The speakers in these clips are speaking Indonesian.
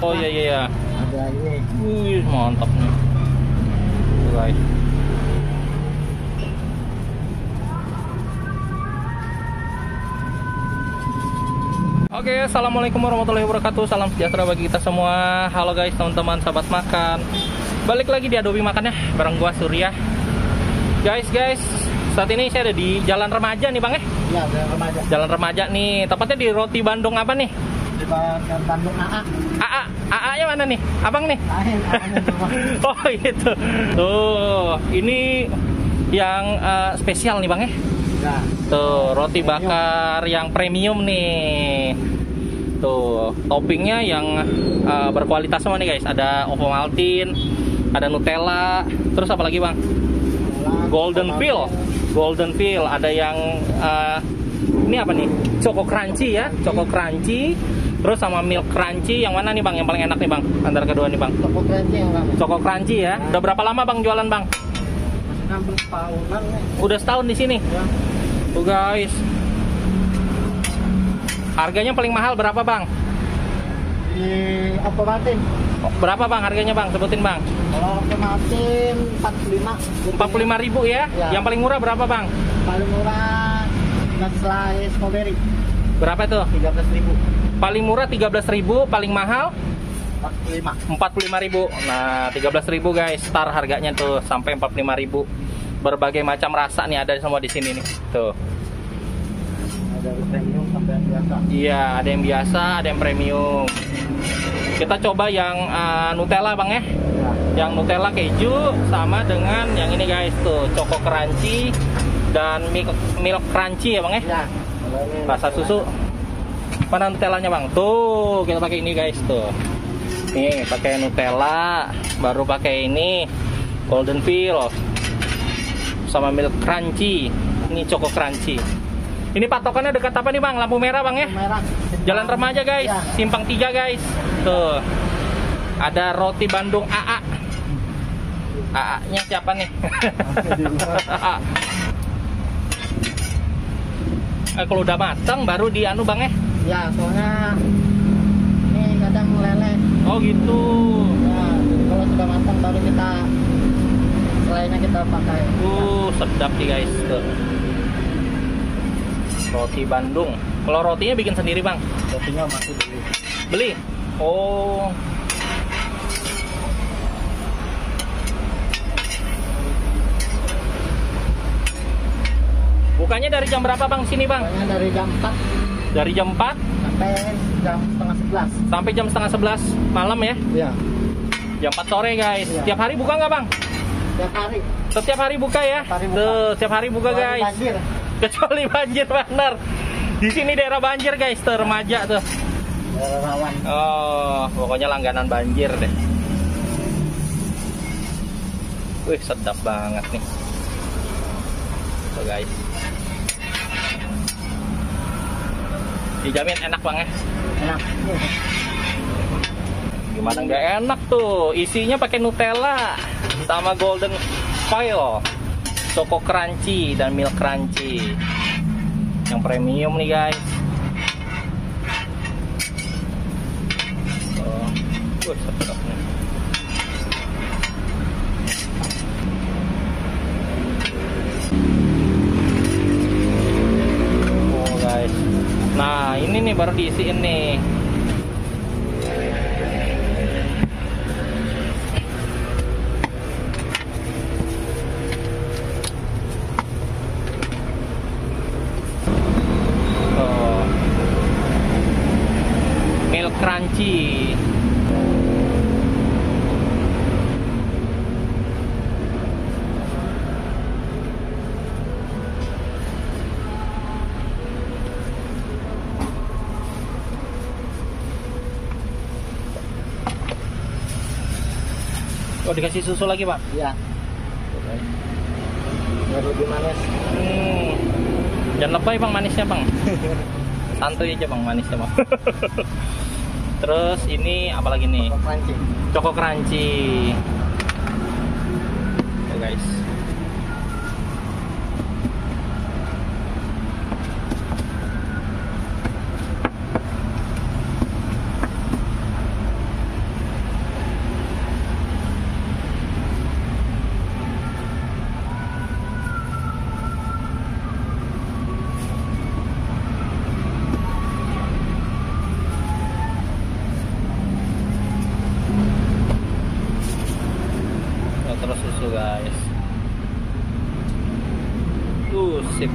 Oh iya iya. Iya. Ada ini. Wih, mantap nih. Tuh, guys. Oke, assalamualaikum warahmatullahi wabarakatuh. Salam sejahtera bagi kita semua. Halo guys, teman-teman, sahabat makan. Balik lagi di Adobe Makan ya, bareng gua Surya. Guys, saat ini saya ada di Jalan Remaja nih bang ya. Iya, Jalan Remaja. Jalan Remaja nih, tepatnya di Roti Bandung apa nih? Di Bandung AA. AA-nya mana nih? Abang nih? Lain, Oh gitu. Tuh, ini yang spesial nih bang ya. Ya. Tuh, roti bakar yang premium nih. Tuh, toppingnya yang berkualitas semua nih guys. Ada Ovomaltine, ada Nutella, terus apa lagi bang? Golden Peel. Ada yang ini apa nih? Choco Crunchy ya, Choco Crunchy. Terus sama Milk Crunchy. Yang mana nih bang? Yang paling enak nih bang? Antara kedua nih bang? Choco Crunchy yang rame. Choco Crunchy ya. Udah berapa lama bang jualan bang? Hampir tahunan nih. Udah setahun di sini. Ya. Tuh guys. Harganya paling mahal berapa bang? Di Ovomaltine. Berapa bang harganya bang? Sebutin bang. Kalau Ovomaltine 45. 45.000 ya? Ya. Yang paling murah berapa bang? Paling murah Nestle Strawberry. Berapa itu? 13.000. Paling murah 13.000, paling mahal 45. 45.000. Nah, 13.000 guys, start harganya tuh sampai 45.000. Berbagai macam rasa nih ada semua di sini nih. Tuh. Ada premium sampai yang biasa. Iya, ada yang biasa, ada yang premium. Kita coba yang Nutella bang ya. Ya. Yang Nutella keju sama dengan yang ini guys tuh, Choco Crunchy dan Milk Crunchy ya bang ya. Ya. Rasa susu. Mana Nutellanya bang? Tuh, kita pakai ini guys tuh. Nih, pakai Nutella, baru pakai ini Golden Peel sama Milk Crunchy. Ini Choco Crunchy. Ini patokannya dekat apa nih bang? Lampu merah bang ya? Merah. Jalan Remaja guys, Ya. Simpang 3 guys. Tuh. Ada roti Bandung AA. AA-nya siapa nih? Kalau udah matang baru di anu bang ya? Ya, soalnya ini kadang meleleh. Oh gitu. Ya, kalau sudah matang baru kita selainnya kita pakai. Sedap nih guys tuh. Roti Bandung. Kalau rotinya bikin sendiri bang? Rotinya masih Beli? Oh. Bukannya dari jam berapa bang sini bang? Pokoknya dari jam 4 Dari jam 4 sampai jam setengah 11. sampai jam setengah 11 malam ya? Iya. Jam 4 sore guys. Iya. Tiap hari buka nggak bang? Tiap hari. Setiap hari buka ya? Tiap hari buka. Tuh, tiap hari buka Kecuali guys. banjir. Kecuali banjir bener. Di sini daerah banjir guys, tuh Remaja tuh. Daerah rawan. Oh, pokoknya langganan banjir deh. Wih, sedap banget nih. Tuh guys. Dijamin enak banget. Enak. Gimana nggak enak tuh? Isinya pakai Nutella sama Golden Peel, Choco Crunchy dan Milk Crunchy. Yang premium nih guys. Sedap nih. Oh guys. Nah ini nih baru diisiin nih. Milk Crunchy. Oh dikasih susu lagi pak? Iya. Biar lebih manis. Jangan lebay bang manisnya bang. Santuy aja bang manisnya bang. Terus ini apa lagi nih? Choco Crunchy. Choco Crunchy. Tuh guys. Sip.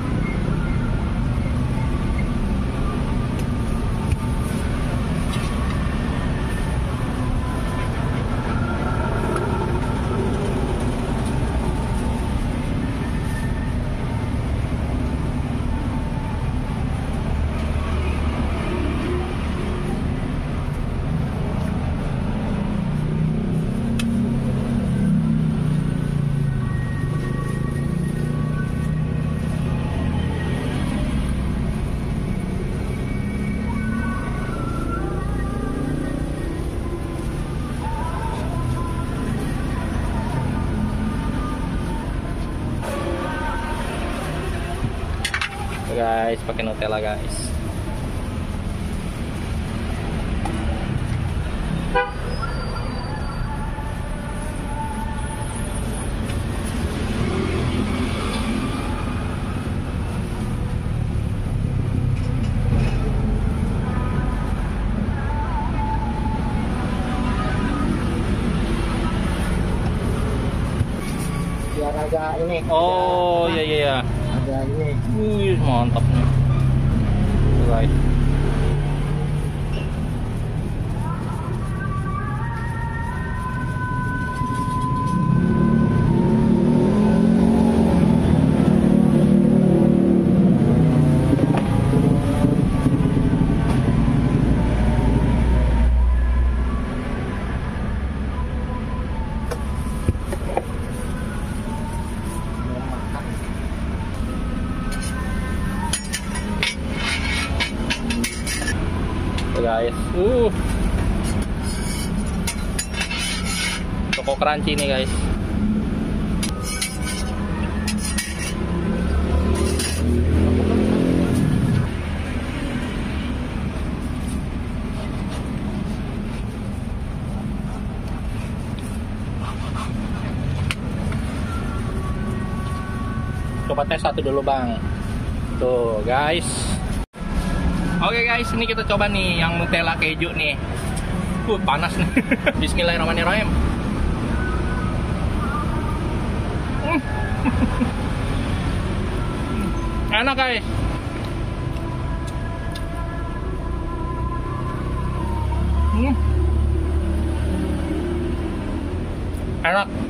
Guys, pakai Nutella guys. Biar agak ini. Oh iya iya iya. Ada ini. Wih, mantap nih. Tuh, guys. Tuh, guys. Toko crunchy nih guys. Coba tes satu dulu bang. Tuh guys. Oke guys, ini kita coba nih yang Nutella keju nih. Panas nih. Bismillahirrahmanirrahim. Enak guys. Enak.